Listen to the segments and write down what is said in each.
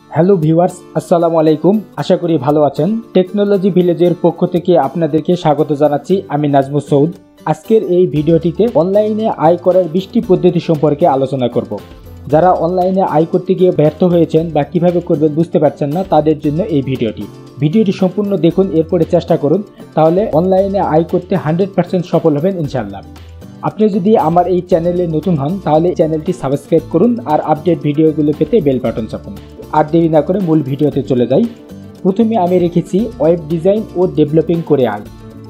Hello viewers, আসসালামু আলাইকুম। আশা করি ভালো আছেন। টেকনোলজি ভিলেজের পক্ষ থেকে আপনাদেরকে স্বাগত জানাচ্ছি। আমি নাজমুস সৌদ। আজকের এই ভিডিওটিতে অনলাইনে আয় করার 20টি পদ্ধতি সম্পর্কে আলোচনা করব। যারা অনলাইনে আয় করতে গিয়ে ব্যর্থ হয়েছেন বা কিভাবে করবেন বুঝতে পারছেন না, তাদের জন্য এই ভিডিওটি সম্পূর্ণ দেখুন, এরপরে চেষ্টা করুন, তাহলে অনলাইনে আয় করতে 100% সফল হবেন ইনশাআল্লাহ। আপনি যদি আমার এই চ্যানেলে নতুন হন তাহলে চ্যানেলটি সাবস্ক্রাইব করুন আর আপডেট ভিডিওগুলো পেতে বেল বাটন চাপুন। আর দেরি না করে মূল ভিডিওতে চলে যাই। প্রথমে আমি রেখেছি ওয়েব ডিজাইন ও ডেভেলপিং করে আয়।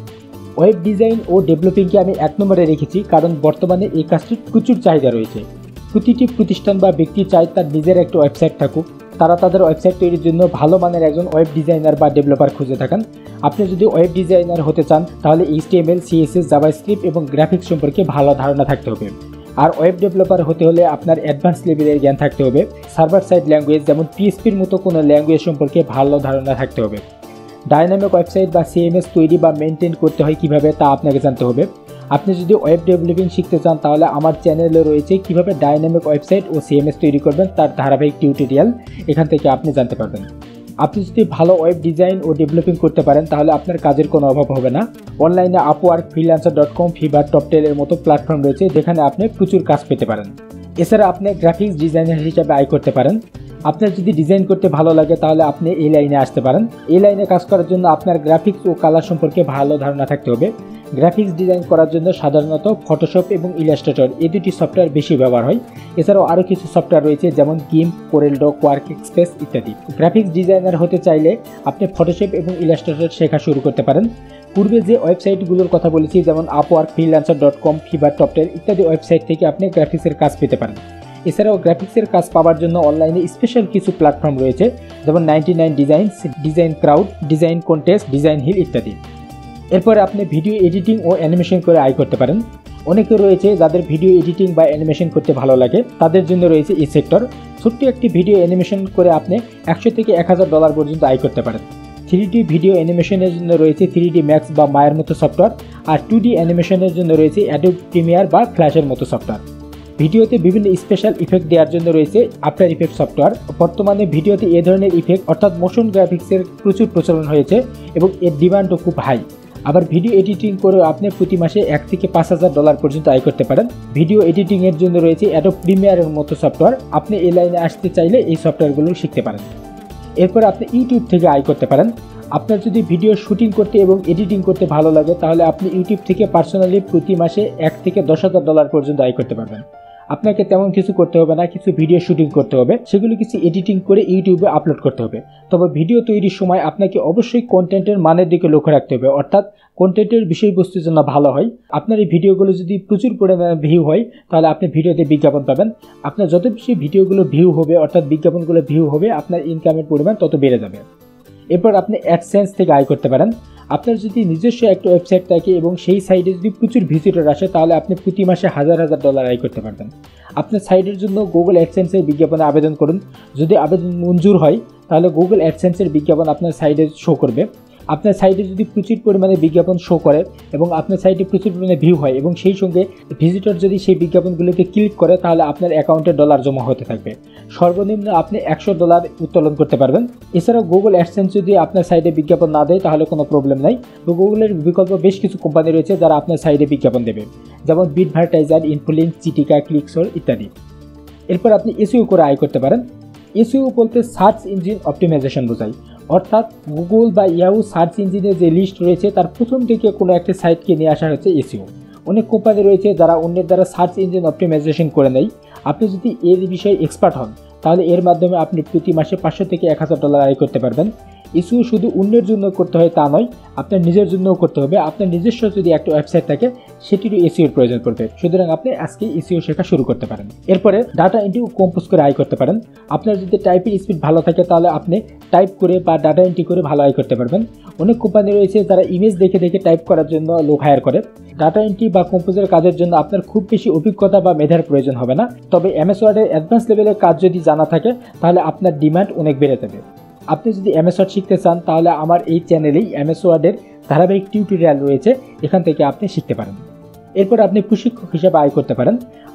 ওয়েব ডিজাইন ও ডেভেলপিংকে আমি 1 নম্বরে রেখেছি, কারণ বর্তমানে এই কাজটির প্রচুর চাহিদা রয়েছে। প্রতিটি প্রতিষ্ঠান বা ব্যক্তি চায় তার নিজের একটা ওয়েবসাইট থাকুক। তারা তাদের ওয়েবসাইট তৈরির জন্য ভালো মানের একজন ওয়েব ডিজাইনার বা ডেভেলপার খুঁজে থাকেন। আপনি যদি ওয়েব ডিজাইনার হতে চান তাহলে HTML, CSS, জাভাস্ক্রিপ্ট এবং গ্রাফিক্স সম্পর্কে ভালো ধারণা থাকতে হবে। আর ওয়েব ডেভেলপার হতে হলে আপনার অ্যাডভান্স লেভেলের জ্ঞান থাকতে হবে। সার্ভার সাইড ল্যাঙ্গুয়েজ যেমন PHPর মতো কোনো ল্যাঙ্গুয়েজ সম্পর্কে ভালো ধারণা থাকতে হবে। ডাইনামিক ওয়েবসাইট বা CMS তৈরি বা মেনটেন করতে হয় কীভাবে তা আপনাকে জানতে হবে। আপনি যদি ওয়েব ডেভেলপিং শিখতে চান তাহলে আমার চ্যানেলে রয়েছে কীভাবে ডাইনামিক ওয়েবসাইট ও CMS তৈরি করবেন তার ধারাবাহিক টিউটোরিয়াল, এখান থেকে আপনি জানতে পারবেন। আপনি যদি ভালো ওয়েব ডিজাইন ও ডেভেলপিং করতে পারেন তাহলে আপনার কাজের কোনো অভাব হবে না। অনলাইনে আপওয়ার্ক, freelancer.com, Fiverr, Toptail মতো প্ল্যাটফর্ম রয়েছে যেখানে আপনি প্রচুর কাজ পেতে পারেন। এছাড়া আপনি গ্রাফিক্স ডিজাইনার হিসেবে আয় করতে পারেন। আপনার যদি ডিজাইন করতে ভালো লাগে তাহলে আপনি এই লাইনে আসতে পারেন। এই লাইনে কাজ করার জন্য আপনার গ্রাফিক্স ও কালার সম্পর্কে ভালো ধারণা থাকতে হবে। গ্রাফিক্স ডিজাইন করার জন্য সাধারণত ফটোশপ এবং ইলাস্ট্রেটর এই দুটি সফটওয়্যার বেশি ব্যবহার হয়। এছাড়াও আরও কিছু সফটওয়্যার রয়েছে যেমন GIMP, CorelDRAW, ওয়ার্কস্পেস ইত্যাদি। গ্রাফিক্স ডিজাইনার হতে চাইলে আপনি ফটোশপ এবং ইলাস্ট্রেটর শেখা শুরু করতে পারেন। পূর্বে যে ওয়েবসাইটগুলোর কথা বলেছি যেমন আপওয়ার্ক, freelancer.com, Fiverr, Toptail ইত্যাদি ওয়েবসাইট থেকে আপনি গ্রাফিক্সের কাজ পেতে পারেন। এছাড়াও গ্রাফিক্সের কাজ পাওয়ার জন্য অনলাইনে স্পেশাল কিছু প্ল্যাটফর্ম রয়েছে যেমন 99 designs, design crowd, design contest, design hill ইত্যাদি। এরপরে আপনি ভিডিও এডিটিং ও অ্যানিমেশন করে আয় করতে পারেন। অনেকে রয়েছে যাদের ভিডিও এডিটিং বা অ্যানিমেশন করতে ভালো লাগে, তাদের জন্য রয়েছে এই সেক্টর। ছোট্ট একটি ভিডিও অ্যানিমেশন করে আপনি $100 থেকে $1000 পর্যন্ত আয় করতে পারেন। 3D ভিডিও অ্যানিমেশনের জন্য রয়েছে 3D Max বা মায়ার মতো সফটওয়্যার, আর 2D অ্যানিমেশনের জন্য রয়েছে অ্যাডোব প্রিমিয়ার বা ফ্ল্যাশের মতো সফটওয়্যার। ভিডিওতে বিভিন্ন স্পেশাল ইফেক্ট দেওয়ার জন্য রয়েছে আফটার ইফেক্ট সফটওয়্যার। বর্তমানে ভিডিওতে এ ধরনের ইফেক্ট অর্থাৎ মোশন গ্রাফিক্সের প্রচুর প্রচলন হয়েছে এবং এর ডিমান্ডও খুব হাই। আবার ভিডিও এডিটিং করেও আপনি প্রতি মাসে $1 থেকে $5000 পর্যন্ত আয় করতে পারেন। ভিডিও এডিটিংয়ের জন্য রয়েছে অ্যাডোব প্রিমিয়ারের মতো সফটওয়্যার। আপনি এই লাইনে আসতে চাইলে এই সফটওয়্যারগুলো শিখতে পারেন। এরপর আপনি ইউটিউব থেকে আয় করতে পারেন। আপনার যদি ভিডিও শুটিং করতে এবং এডিটিং করতে ভালো লাগে তাহলে আপনি ইউটিউব থেকে পার্সোনালি প্রতি মাসে $1 থেকে $10,000 পর্যন্ত আয় করতে পারবেন। আপনাকে তেমন কিছু করতে হবে না, কিছু ভিডিও শুটিং করতে হবে, সেগুলো কিছু এডিটিং করে ইউটিউবে আপলোড করতে হবে। তবে ভিডিও তৈরির সময় আপনাকে অবশ্যই কন্টেন্টের মানের দিকে লক্ষ্য রাখতে হবে, অর্থাৎ কন্টেন্টের বিষয়বস্তুর জন্য ভালো হয়। আপনার এই ভিডিওগুলো যদি প্রচুর পরিমাণে ভিউ হয় তাহলে আপনি ভিডিওতে বিজ্ঞাপন পাবেন। আপনার যত বেশি ভিডিওগুলো ভিউ হবে অর্থাৎ বিজ্ঞাপনগুলো ভিউ হবে আপনার ইনকামের পরিমাণ তত বেড়ে যাবে। এরপর আপনি অ্যাডসেন্স থেকে আয় করতে পারেন। আপনার যদি নিজস্ব একটা ওয়েবসাইট থাকে এবং সেই সাইটে যদি প্রচুর ভিজিটর আসে তাহলে আপনি প্রতি মাসে $1000 আয় করতে পারবেন। আপনার সাইটের জন্য গুগল অ্যাডসেন্সের বিজ্ঞাপনে আবেদন করুন। যদি আবেদন মঞ্জুর হয় তাহলে গুগল অ্যাডসেন্সের বিজ্ঞাপন আপনার সাইটে শো করবে। আপনার সাইটে যদি প্রচুর পরিমাণে বিজ্ঞাপন শো করে এবং আপনার সাইটে প্রচুর পরিমাণে ভিউ হয় এবং সেই সঙ্গে ভিজিটর যদি সেই বিজ্ঞাপনগুলোকে ক্লিক করে তাহলে আপনার অ্যাকাউন্টে ডলার জমা হতে থাকবে। সর্বনিম্ন আপনি $100 উত্তোলন করতে পারবেন। এছাড়াও গুগল অ্যাডসেন্স যদি আপনার সাইটে বিজ্ঞাপন না দেয় তাহলে কোনো প্রবলেম নাই। তো গুগলের বিকল্প বেশ কিছু কোম্পানি রয়েছে যারা আপনার সাইটে বিজ্ঞাপন দেবে, যেমন বিটভার্টাইজার, ইনফোলিঙ্ক, চিটিকা, ক্লিকসোর ইত্যাদি। এরপর আপনি এসইও করে আয় করতে পারেন। এসইও বলতে সার্চ ইঞ্জিন অপটিমাইজেশন বোঝায়, অর্থাৎ গুগল বা ইয়াহু সার্চ ইঞ্জিনের যে লিস্ট রয়েছে তার প্রথম দিকে কোনো একটা সাইটকে নিয়ে আসা হচ্ছে এসইও। অনেক কোম্পানি রয়েছে যারা অন্যের দ্বারা সার্চ ইঞ্জিন অপটিমাইজেশন করে নেয়। আপনি যদি এর বিষয়ে এক্সপার্ট হন তাহলে এর মাধ্যমে আপনি প্রতি মাসে $500 থেকে $1000 আয় করতে পারবেন। এসইও শুধু অন্যের জন্য করতে হয় তা নয়, আপনার নিজের জন্যও করতে হবে। আপনার নিজস্ব যদি একটা ওয়েবসাইট থাকে সেটিরও এসইওর প্রয়োজন পড়বে, সুতরাং আপনি আজকে এসইও শেখা শুরু করতে পারেন। এরপরে ডাটা এন্ট্রি ও কম্পোজ করে আয় করতে পারেন। আপনার যদি টাইপের স্পিড ভালো থাকে তাহলে আপনি টাইপ করে বা ডাটা এন্ট্রি করে ভালো আয় করতে পারবেন। অনেক কোম্পানি রয়েছে যারা ইমেজ দেখে দেখে টাইপ করার জন্য লোক হায়ার করে। ডাটা এন্ট্রি বা কম্পোজের কাজের জন্য আপনার খুব বেশি অভিজ্ঞতা বা মেধার প্রয়োজন হবে না, তবে MS ওয়ার্ডের অ্যাডভান্স লেভেলের কাজ যদি জানা থাকে তাহলে আপনার ডিমান্ড অনেক বেড়ে যাবে। আপনি যদি MS ওয়ার্ড শিখতে চান তাহলে আমার এই চ্যানেলেই MS ওয়ার্ডের ধারাবাহিক টিউটোরিয়াল রয়েছে, এখান থেকে আপনি শিখতে পারেন। এরপর আপনি প্রশিক্ষক হিসেবে আয় করতে পারেন।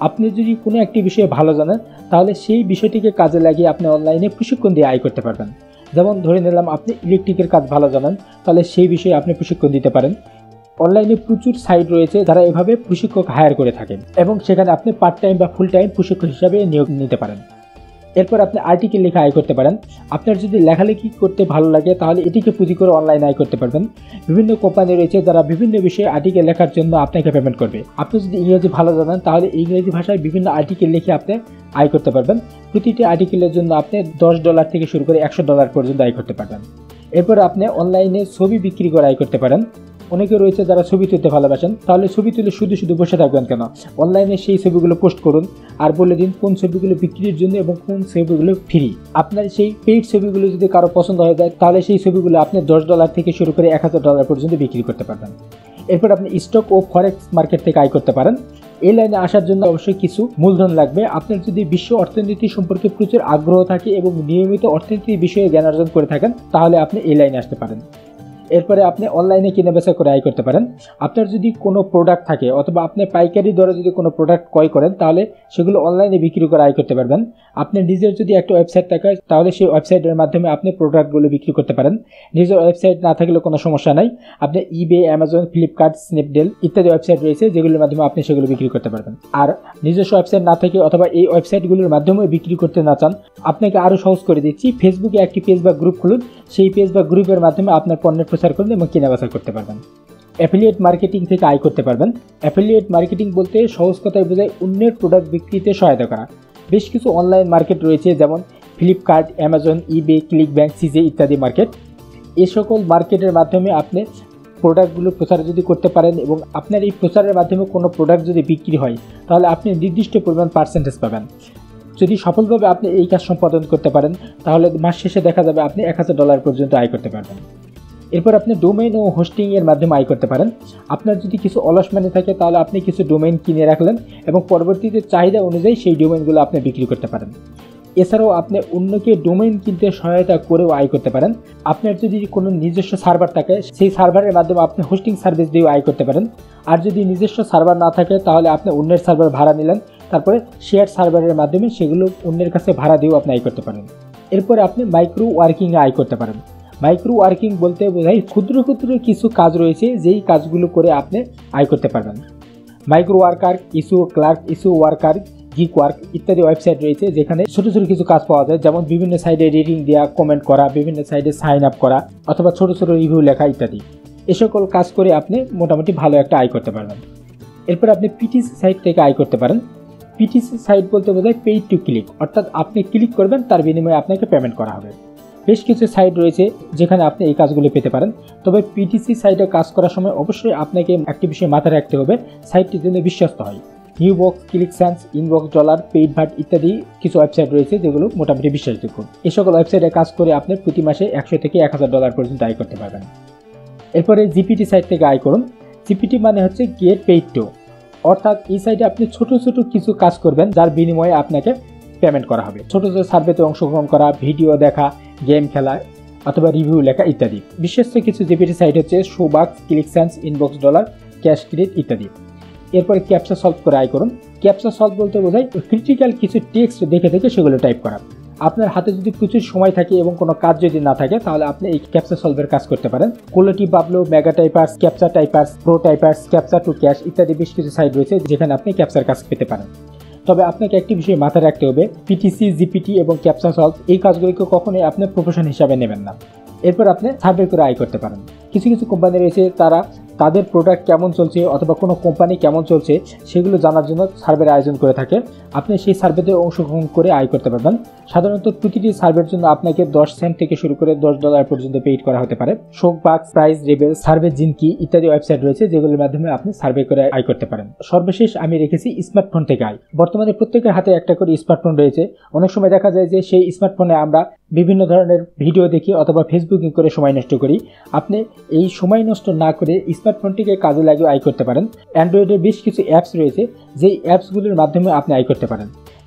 আপনি যদি কোনো একটি বিষয়ে ভালো জানেন তাহলে সেই বিষয়টিকে কাজে লাগিয়ে আপনি অনলাইনে প্রশিক্ষণ দিয়ে আয় করতে পারবেন। যেমন ধরে নিলাম আপনি ইলেকট্রিকের কাজ ভালো জানেন, তাহলে সেই বিষয়ে আপনি প্রশিক্ষণ দিতে পারেন। অনলাইনে প্রচুর সাইট রয়েছে যারা এভাবে প্রশিক্ষক হায়ার করে থাকেন এবং সেখানে আপনি পার্ট টাইম বা ফুল টাইম প্রশিক্ষক হিসাবে নিয়োগ নিতে পারেন। এরপর আপনি আর্টিকেল লেখা আয় করতে পারেন। আপনার যদি লেখালেখি করতে ভালো লাগে তাহলে এটিকে পুঁজি করে অনলাইনে আয় করতে পারবেন। বিভিন্ন কোম্পানি রয়েছে যারা বিভিন্ন বিষয়ে আর্টিকেল লেখার জন্য আপনাকে পেমেন্ট করবে। আপনি যদি ইংরেজি ভালো জানেন তাহলে ইংরেজি ভাষায় বিভিন্ন আর্টিকেল লিখে আপনি আয় করতে পারবেন। প্রতিটি আর্টিকেলের জন্য আপনি $10 থেকে শুরু করে $100 পর্যন্ত আয় করতে পারবেন। এরপর আপনি অনলাইনে ছবি বিক্রি করে আয় করতে পারেন। অনেকে রয়েছে যারা ছবি তুলতে ভালোবাসেন, তাহলে ছবি তুলে শুধু শুধু বসে থাকবেন কেন, অনলাইনে সেই ছবিগুলো পোস্ট করুন আর বলে দিন কোন ছবিগুলো বিক্রির জন্য এবং কোন ছবিগুলো ফ্রি। আপনার সেই পেইড ছবিগুলো যদি কারো পছন্দ হয়ে যায় তাহলে সেই ছবিগুলো আপনি $10 থেকে শুরু করে $1000 পর্যন্ত বিক্রি করতে পারবেন। এরপর আপনি স্টক ও ফরেক্স মার্কেট থেকে আয় করতে পারেন। এই লাইনে আসার জন্য অবশ্যই কিছু মূলধন লাগবে। আপনার যদি বিশ্ব অর্থনীতি সম্পর্কে প্রচুর আগ্রহ থাকে এবং নিয়মিত অর্থনীতি বিষয়ে জ্ঞান অর্জন করে থাকেন তাহলে আপনি এই লাইনে আসতে পারেন। এরপরে আপনি অনলাইনে কেনাবেচা করে আয় করতে পারেন। আপনার যদি কোনো প্রোডাক্ট থাকে অথবা আপনি পাইকারি দরে যদি কোনো প্রোডাক্ট ক্রয় করেন তাহলে সেগুলো অনলাইনে বিক্রি করে আয় করতে পারবেন। আপনার নিজের যদি একটা ওয়েবসাইট থাকে তাহলে সেই ওয়েবসাইটের মাধ্যমে আপনি প্রোডাক্টগুলো বিক্রি করতে পারেন। নিজের ওয়েবসাইট না থাকলে কোনো সমস্যা নাই, আপনি ইবে, অ্যামাজন, ফ্লিপকার্ট, স্ন্যাপডিল ইত্যাদি ওয়েবসাইট রয়েছে যেগুলোর মাধ্যমে আপনি সেগুলো বিক্রি করতে পারবেন। আর নিজস্ব ওয়েবসাইট না থাকে অথবা এই ওয়েবসাইটগুলোর মাধ্যমে বিক্রি করতে না চান, আপনাকে আরও সহজ করে দিচ্ছি। ফেসবুকে একটি পেজ বা গ্রুপ খুলুন, সেই পেজ বা গ্রুপের মাধ্যমে আপনার পণ্যের প্রচার করুন এবং কেনাবেচা করতে পারবেন। অ্যাফিলিয়েট মার্কেটিং থেকে আয় করতে পারবেন। অ্যাফিলিয়েট মার্কেটিং বলতে সহজ কথায় বোঝায় অন্যের প্রোডাক্ট বিক্রিতে সহায়তা করা। বেশ কিছু অনলাইন মার্কেট রয়েছে যেমন ফ্লিপকার্ট, অ্যামাজন, ইবে, ক্লিকব্যাঙ্ক, সিজে ইত্যাদি মার্কেট। এই সকল মার্কেটের মাধ্যমে আপনি প্রোডাক্টগুলো প্রচার যদি করতে পারেন এবং আপনার এই প্রচারের মাধ্যমে কোনো প্রোডাক্ট যদি বিক্রি হয় তাহলে আপনি নির্দিষ্ট পরিমাণ পার্সেন্টেজ পাবেন। যদি সফলভাবে আপনি এই কাজ সম্পাদন করতে পারেন তাহলে মাস শেষে দেখা যাবে আপনি $1000 পর্যন্ত আয় করতে পারবেন। এরপর আপনি ডোমেইন ও হোস্টিংয়ের মাধ্যমে আয় করতে পারেন। আপনার যদি কিছু অলস মানি থাকে তাহলে আপনি কিছু ডোমেইন কিনে রাখলেন এবং পরবর্তীতে চাহিদা অনুযায়ী সেই ডোমেইনগুলো আপনি বিক্রি করতে পারেন। এছাড়াও আপনি অন্যকে ডোমেইন কিনতে সহায়তা করেও আয় করতে পারেন। আপনার যদি কোনো নিজস্ব সার্ভার থাকে সেই সার্ভারের মাধ্যমে আপনি হোস্টিং সার্ভিস দিয়েও আয় করতে পারেন। আর যদি নিজস্ব সার্ভার না থাকে তাহলে আপনি অন্যের সার্ভার ভাড়া নিলেন, তারপরে শেয়ার সার্ভারের মাধ্যমে সেগুলো অন্যের কাছে ভাড়া দিয়েও আপনি আয় করতে পারেন। এরপরে আপনি মাইক্রো ওয়ার্কিংয়ে আয় করতে পারেন। মাইক্রো ওয়ার্কিং বলতে বোঝায় ক্ষুদ্র ক্ষুদ্র কিছু কাজ রয়েছে যেই কাজগুলো করে আপনি আয় করতে পারবেন। Micro workers, issue clerk, issue worker, geek work ইত্যাদি ওয়েবসাইট রয়েছে যেখানে ছোট ছোট কিছু কাজ পাওয়া যায়, যেমন বিভিন্ন সাইডে রেটিং দেওয়া, কমেন্ট করা, বিভিন্ন সাইডে সাইন আপ করা অথবা ছোট ছোট রিভিউ লেখা ইত্যাদি। এ সকল কাজ করে আপনি মোটামুটি ভালো একটা আয় করতে পারবেন। এরপর আপনি পিটিসি সাইট থেকে আয় করতে পারেন। পিটিসি সাইট বলতে বোঝায় পেইড টু ক্লিক, অর্থাৎ আপনি ক্লিক করবেন তার বিনিময়ে আপনাকে পেমেন্ট করা হবে। বেশ কিছু সাইট রয়েছে যেখানে আপনি এই কাজগুলো পেতে পারেন। তবে পিটিসি সাইটে কাজ করার সময় অবশ্যই আপনাকে একটি বিষয় মাথায় রাখতে হবে, সাইটটি যেন বিশ্বস্ত হয়। Newbux, ClixSense, inbox dollar, paid ভাট ইত্যাদি কিছু ওয়েবসাইট রয়েছে যেগুলো মোটামুটি বিশ্বাসযোগ্য। এই সকল ওয়েবসাইটে কাজ করে আপনি প্রতি মাসে $100 থেকে $1000 পর্যন্ত আয় করতে পারবেন। এরপরে জিপিটি সাইট থেকে আয় করুন। জিপিটি মানে হচ্ছে গেট পেইড টু, অর্থাৎ এই সাইটে আপনি ছোট ছোট কিছু কাজ করবেন যার বিনিময়ে আপনাকে পেমেন্ট করা হবে। ছোট ছোট সার্ভেতে অংশগ্রহণ করা, ভিডিও দেখা, গেম খেলা অথবা রিভিউ লেখা ইত্যাদি। বিশ্বস্ত কিছু জিপিটি সাইট হচ্ছে Swagbucks, ClixSense, inbox dollar, cash credit ইত্যাদি। এরপরে ক্যাপচা সলভ করে আয় করুন। ক্যাপচা সলভ বলতে বোঝায় ক্রিটিক্যাল কিছু টেক্সট দেখে দেখে সেগুলো টাইপ করা। আপনার হাতে যদি প্রচুর সময় থাকে এবং কোনো কাজ যদি না থাকে তাহলে আপনি এই ক্যাপচা সলভের কাজ করতে পারেন। Kolotibablo, mega typers, captcha typers, pro typers, captcha to cash ইত্যাদি বেশ কিছু সাইট রয়েছে যেখানে আপনি ক্যাপচার কাজ পেতে পারেন। তবে আপনাকে একটি বিষয় মাথায় রাখতে হবে, পিটিসি, জিপিটি এবং ক্যাপচা সলভ এই কাজগুলিকে কখনোই আপনি প্রফেশন হিসাবে নেবেন না। এরপর আপনি সার্ভে করে আয় করতে পারেন। কিছু কিছু কোম্পানি রয়েছে তারা তাদের প্রোডাক্ট কেমন চলছে অথবা কোনো কোম্পানি কেমন চলছে সেগুলো জানার জন্য সার্ভের আয়োজন করে থাকে। আপনি সেই সার্ভেতে অংশগ্রহণ করে আয় করতে পারবেন। সাধারণত প্রতিটি সার্ভের জন্য আপনাকে 10 সেন্ট থেকে শুরু করে $10 পর্যন্ত পেইড করা হতে পারে। Swagbucks, prize rebel, survey junkie ইত্যাদি ওয়েবসাইট রয়েছে যেগুলোর মাধ্যমে আপনি সার্ভে করে আয় করতে পারেন। সর্বশেষ আমি রেখেছি স্মার্টফোন থেকে আয়। বর্তমানে প্রত্যেকের হাতে একটা করে স্মার্টফোন রয়েছে। অনেক সময় দেখা যায় যে সেই স্মার্টফোনে আমরা বিভিন্ন ধরনের ভিডিও দেখি অথবা ফেসবুকিং করে সময় নষ্ট করি। আপনি এই সময় নষ্ট না করে স্মার্টফোনটিকে কাজে লাগিয়ে আয় করতে পারেন। অ্যান্ড্রয়েডের বেশ কিছু অ্যাপস রয়েছে যেই অ্যাপসগুলোর মাধ্যমে আপনি আয় করতে পারেন।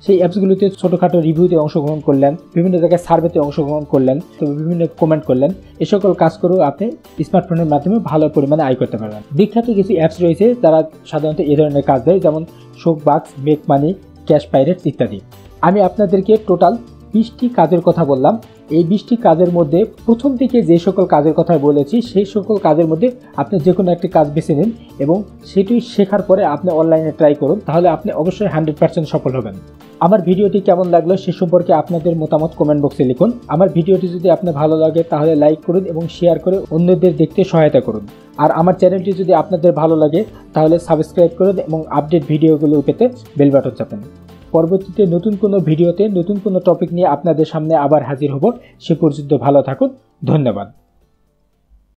সেই অ্যাপসগুলোতে ছোটোখাটো রিভিউতে অংশগ্রহণ করলেন, বিভিন্ন জায়গায় সার্ভেতে অংশগ্রহণ করলেন, তো বিভিন্ন কমেন্ট করলেন, এ সকল কাজ করেও আপনি স্মার্টফোনের মাধ্যমে ভালো পরিমাণে আয় করতে পারবেন। বিখ্যাত কিছু অ্যাপস রয়েছে যারা সাধারণত এই ধরনের কাজ দেয়, যেমন Swagbucks, make money, cash pirates ইত্যাদি। আমি আপনাদেরকে টোটাল 20টি কাজের কথা বললাম। এই 20টি কাজের মধ্যে প্রথম থেকে যে সকল কাজের কথা বলেছি সেই সকল কাজের মধ্যে আপনি যে কোনো একটি কাজ বেছে নিন এবং সেটি শেখার পরে আপনি অনলাইনে ট্রাই করুন, তাহলে আপনি অবশ্যই 100% সফল হবেন। আমার ভিডিওটি কেমন লাগলো সে সম্পর্কে আপনাদের মতামত কমেন্ট বক্সে লিখুন। আমার ভিডিওটি যদি আপনার ভালো লাগে তাহলে লাইক করুন এবং শেয়ার করে অন্যদের দেখতে সহায়তা করুন। আর আমার চ্যানেলটি যদি আপনাদের ভালো লাগে তাহলে সাবস্ক্রাইব করুন এবং আপডেট ভিডিওগুলো পেতে বেল বাটন চাপুন। পরবর্তীতে নতুন কোনো ভিডিওতে নতুন কোনো টপিক নিয়ে আপনাদের সামনে আবার হাজির হব। সে পর্যন্ত ভালো থাকুন। ধন্যবাদ।